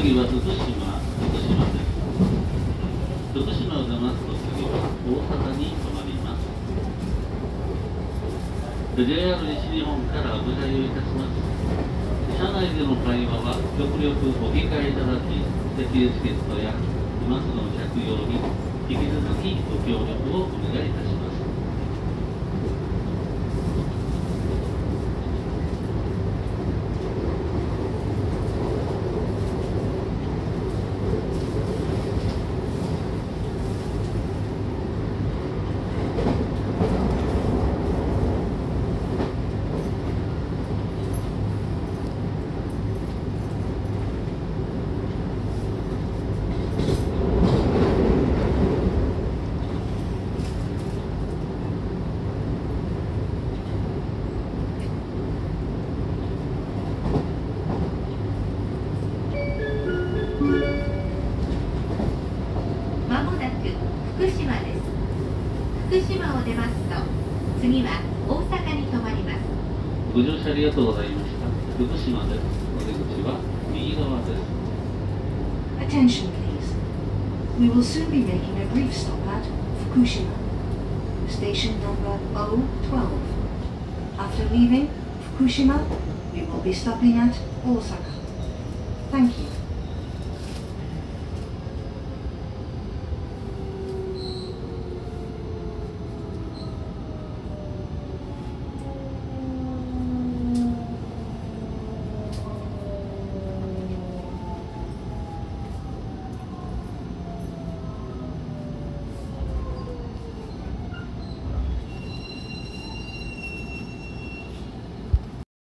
次は福島です。福島を出ますと次は大阪に停まります。JR 西日本からお願いをいたします。車内での会話は極力お控えいただき、席エチケットやマスクの着用に引き続きご協力をお願いいたします。 福島です。福島を出ますと次は大阪に停まります。 ご乗車ありがとうございました。福島です。お出口は右側です。 Attention please. We will soon be making a brief stop at Fukushima, station number 012. After leaving Fukushima, we will be stopping at Osaka. Thank you.